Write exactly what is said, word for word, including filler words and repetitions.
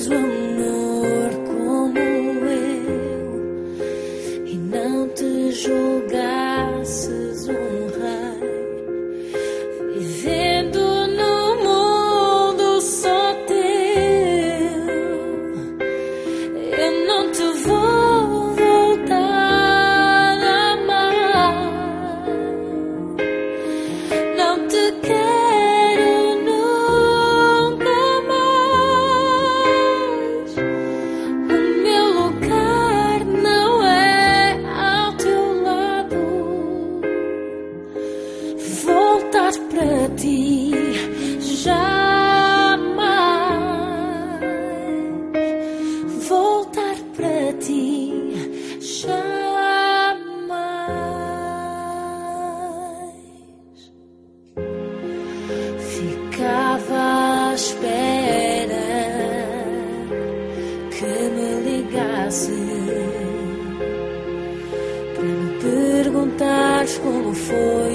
o amor como eu e não te julgasses um rei, vivendo no mundo só teu. Eu não te vou voltar a amar, não te quero nunca mais. O meu lugar não é ao teu lado. Voltar para ti jamais. Voltar para ti jamais. Ficava à espera que me ligasse para me perguntares como foi